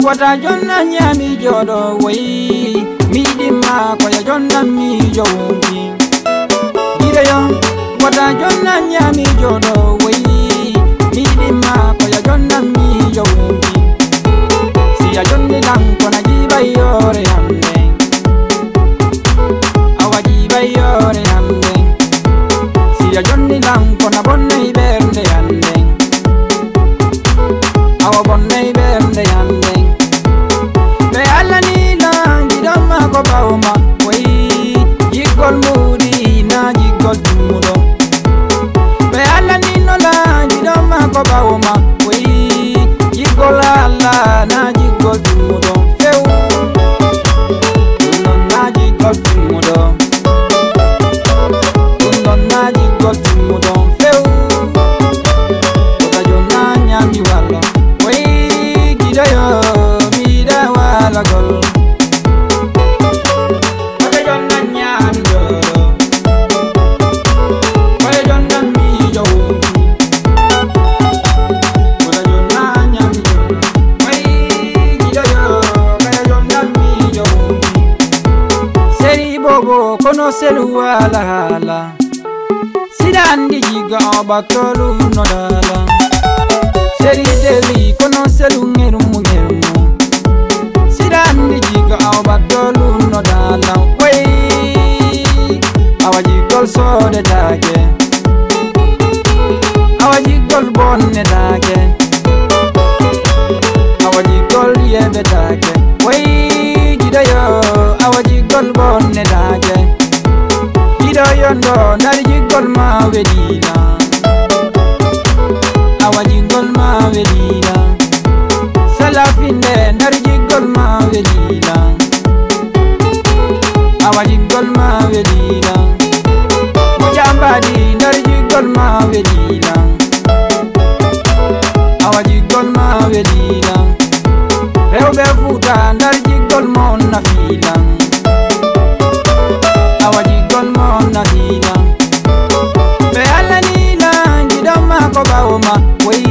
Wata jonna nyami jodo way mi dimma ko ya jonna mi jowungi ire yo wata jonna nyami jodo way mi dimma ko ya jonna mi jowungi si ya jonni dan ko na jiba yore hande awaji bayore hande si ya jonni dan ko na bonne bernde hande awa bonne bernde hande Bauma, way, Jigol Moody, na Jigol Mudo. Bealani no la, Jidoma Bauma, way, Jigolala, na Jigol Mudo. Feu, na Jigol Mudo. Na Jigol Mudo. Feu, Jona Nyami Walo, way, Gidayo, Mida Wala Gol. Kono Cellou ala hala Sidandi jiga obatolu no dala Seri devi kono Cellou ngerumu Sidandi jiga obatolu no dala Wey awajigol so de dage awajigol bonne dage awajigol yebe dage Wey gidayo awajigol bonne dage Yondo nari jigol ma welila awa jigol ma welila salafinde nari jigol ma welila awa jigol ma welila mujambadi nari jigol ma welila awa jigol ma welila rewbe futa nari jigol mo nafila awa jigol mo nafila be ala ni la jidoma ko bauma way